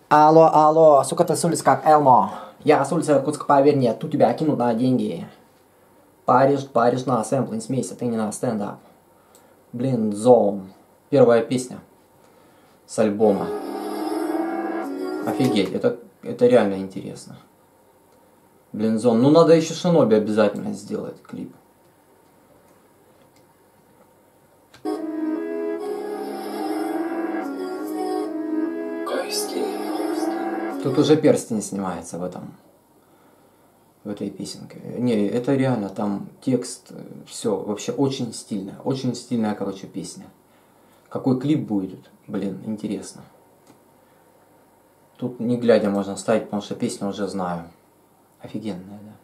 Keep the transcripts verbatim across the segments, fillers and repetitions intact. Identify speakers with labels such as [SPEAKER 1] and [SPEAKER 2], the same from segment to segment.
[SPEAKER 1] Алло, алло, сука, ты с улицы как Элмо. Я с улицы Иркутска, поверь, нет, тут тебя кинут на деньги. Паришь, паришь на сэмплы, не смейся, ты не на стендап. Блин, Зоун. Первая песня с альбома. Офигеть, это, это реально интересно. Блин, Зон, ну надо еще Шиноби обязательно сделать клип. Тут уже перстень снимается в этом, в этой песенке. Не, это реально, там текст, все, вообще очень стильно, очень стильная, короче, песня. Какой клип будет, блин, интересно. Тут не глядя можно ставить, потому что песню уже знаю. Офигенная, да.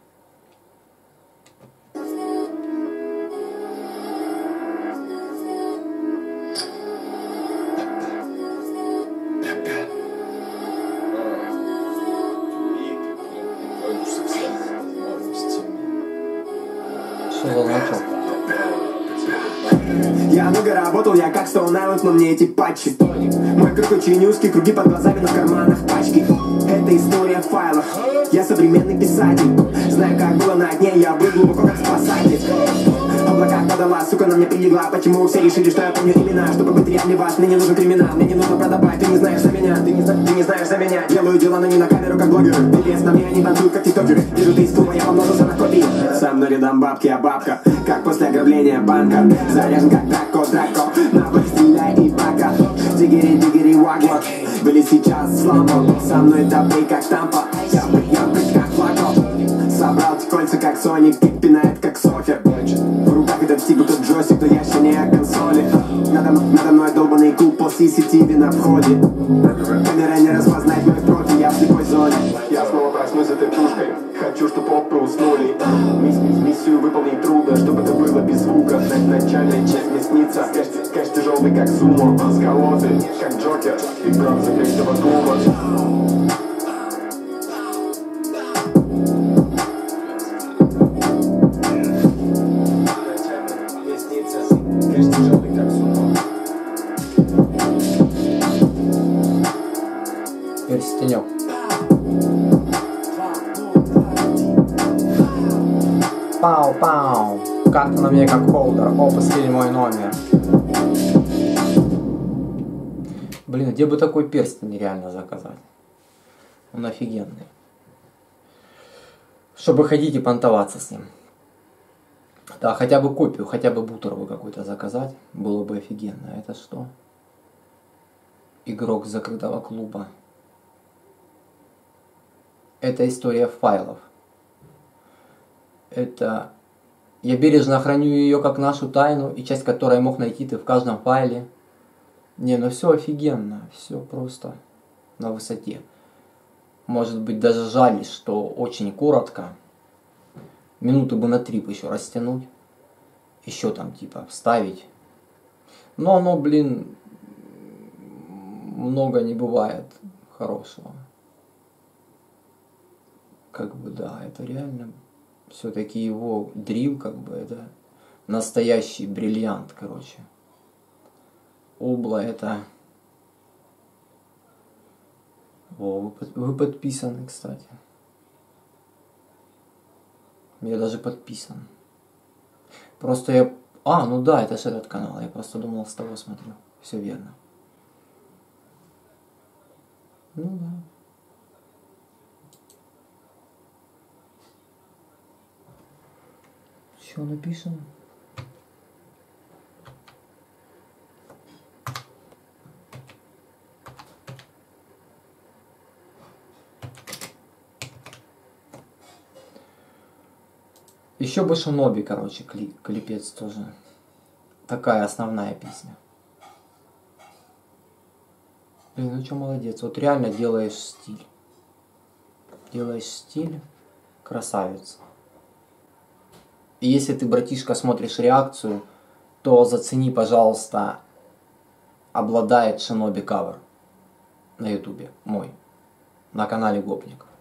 [SPEAKER 2] Я много работал, я как Стоун Айленд, но мне эти патчи. Мой круг очень узкий, круги под глазами, но в карманах пачки. Это история файлов, я современный писатель. Знаю, как было на дне, я был глубоко как спасатель. Облака подала, сука, на мне прилегла. Почему все решили, что я помню имена? Чтобы быть реальный ваш, мне не нужен криминал. Мне не нужно продавать, ты не знаешь за меня. Ты не, ты не знаешь за меня. Делаю дела, но не на камеру, как блогеры. Пипец на мне, они танцуют, как тиктокеры. Вижу ты из клуба, я помножился на копии. Сам на рядам бабки, а бабка как после ограбления банка. Заряжен как Драко, Драко. На бой стреляй и бака. Дигери, дигери, вака. Были сейчас слабо. Со мной добрый, как тампа. Я пьян, как флако. Собрал кольца, как Соник. Кик пинает, как сокер. В руках этот стигл, тот джойстик, то я не о консоли. Надо, надо мной долбанный куб по си си ти ви на входе. Камера не распознает мой профиль, я в слепой зоне. Я снова проснусь этой пушкой. Хочу, чтоб опы уснули. Мисс, мисс, миссию выполнить трудно, чтобы это было без звука. Начальная часть не снится. Кэш, кэш тяжелый, как сумо. С колоды, как Джокер. И прав закрытого клуба.
[SPEAKER 1] Перстенек. Пау-пау. Карта на мне как холдер. Опа, слили мой номер. Блин, где бы такой перстень реально заказать? Он офигенный. Чтобы ходить и понтоваться с ним. Да, хотя бы копию, хотя бы бутер бы какой-то заказать. Было бы офигенно. Это что? Игрок закрытого клуба. Это история файлов. Это... Я бережно храню ее как нашу тайну, и часть которой мог найти ты в каждом файле. Не, ну все офигенно, все просто на высоте. Может быть, даже жаль, что очень коротко. Минуты бы на три еще растянуть. Еще там типа вставить. Но оно, блин, много не бывает хорошего. Как бы да, это реально... Все-таки его дрил, как бы, это настоящий бриллиант, короче. Обла это... О, вы, под... вы подписаны, кстати. Я даже подписан. Просто я... А, ну да, это же этот канал. Я просто думал, с того смотрю. Все верно. Ну да. Что написано? Еще бы Шиноби, короче, клип, клипец тоже. Такая основная песня. Блин, ну что, молодец. Вот реально делаешь стиль. Делаешь стиль. Красавец. И если ты, братишка, смотришь реакцию, то зацени, пожалуйста, обладает Шиноби кавер на ютубе мой, на канале Гопник.